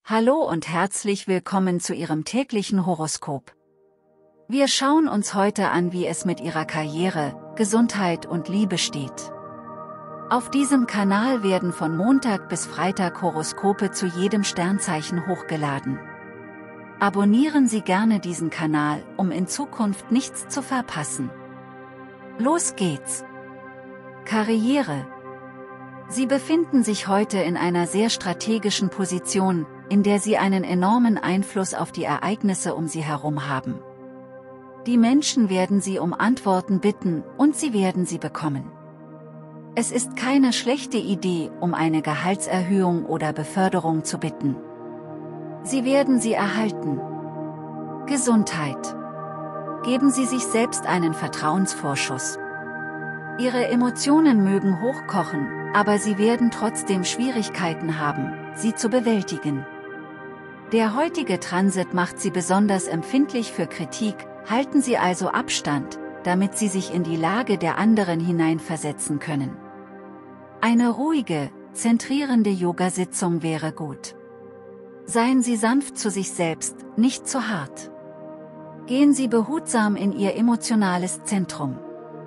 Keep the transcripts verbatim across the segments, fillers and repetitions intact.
Hallo und herzlich willkommen zu Ihrem täglichen Horoskop. Wir schauen uns heute an, wie es mit Ihrer Karriere, Gesundheit und Liebe steht. Auf diesem Kanal werden von Montag bis Freitag Horoskope zu jedem Sternzeichen hochgeladen. Abonnieren Sie gerne diesen Kanal, um in Zukunft nichts zu verpassen. Los geht's! Karriere. Sie befinden sich heute in einer sehr strategischen Position, in der Sie einen enormen Einfluss auf die Ereignisse um Sie herum haben. Die Menschen werden Sie um Antworten bitten und Sie werden sie bekommen. Es ist keine schlechte Idee, um eine Gehaltserhöhung oder Beförderung zu bitten. Sie werden sie erhalten. Gesundheit. Geben Sie sich selbst einen Vertrauensvorschuss. Ihre Emotionen mögen hochkochen, aber Sie werden trotzdem Schwierigkeiten haben, sie zu bewältigen. Der heutige Transit macht Sie besonders empfindlich für Kritik, halten Sie also Abstand, damit Sie sich in die Lage der anderen hineinversetzen können. Eine ruhige, zentrierende Yoga-Sitzung wäre gut. Seien Sie sanft zu sich selbst, nicht zu hart. Gehen Sie behutsam in Ihr emotionales Zentrum.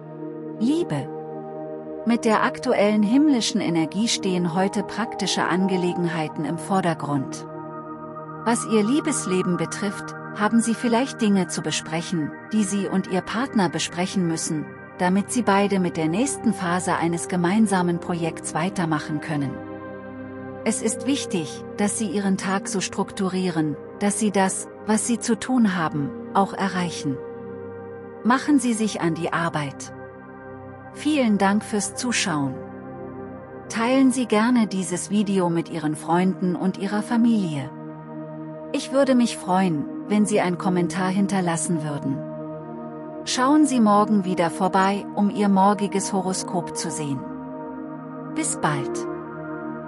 Liebe. Mit der aktuellen himmlischen Energie stehen heute praktische Angelegenheiten im Vordergrund. Was Ihr Liebesleben betrifft, haben Sie vielleicht Dinge zu besprechen, die Sie und Ihr Partner besprechen müssen, damit Sie beide mit der nächsten Phase eines gemeinsamen Projekts weitermachen können. Es ist wichtig, dass Sie Ihren Tag so strukturieren, dass Sie das, was Sie zu tun haben, auch erreichen. Machen Sie sich an die Arbeit. Vielen Dank fürs Zuschauen. Teilen Sie gerne dieses Video mit Ihren Freunden und Ihrer Familie. Ich würde mich freuen, wenn Sie einen Kommentar hinterlassen würden. Schauen Sie morgen wieder vorbei, um Ihr morgiges Horoskop zu sehen. Bis bald.